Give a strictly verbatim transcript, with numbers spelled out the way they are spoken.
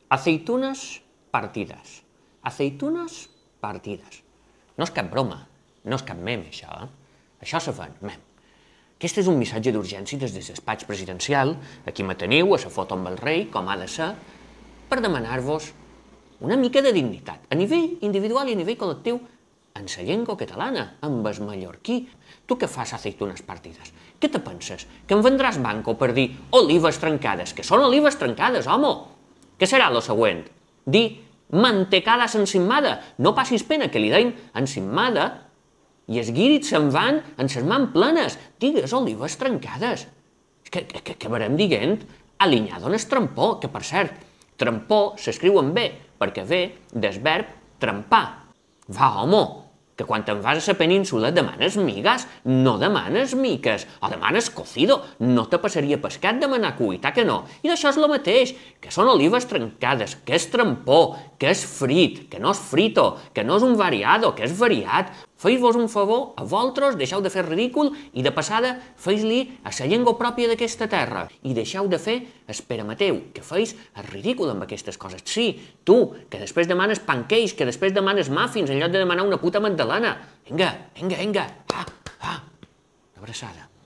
Aceitunes partides. Aceitunes partides. No és cap broma, no és cap meme, això, eh? Això se fa, mem. Aquest és un missatge d'urgència des del despatx presidencial. Aquí me teniu, a la foto amb el rei, com ha de ser, per demanar-vos una mica de dignitat, a nivell individual i a nivell col·lectiu, en la llengua catalana, amb el mallorquí. Tu què fas, aceitunes partides? Què te penses? Que em vendràs banco per dir olives trencades? Que són olives trencades, home! Què serà lo següent? Dir mantecada encimmada. No passis pena que li deim encimmada i els guirits se'n van en ses mans plenes. Digues olives trencades. Que, que, que verem dient alinyado en el trampó, que per cert, trampó s'escriu amb B, perquè ve del verb trempar. Va, home, que quan te'n vas a la península demanes migues, no demanes miques, o demanes cocido. No te passaria pescat demanar cuita, que no? I d'això és el mateix, que són olives trencades, que és trampó, que és frit, que no és frito, que no és un variado, que és variat. Feu-vos un favor a vosaltres, deixeu de fer ridícul i de passada feu-li a la llengua pròpia d'aquesta terra i deixeu de fer el Pere Mateu, que feis el ridícul amb aquestes coses. Sí, tu, que després demanes pancakes, que després demanes muffins en lloc de demanar una puta magdalena. Vinga, vinga, vinga, va, va, una abraçada.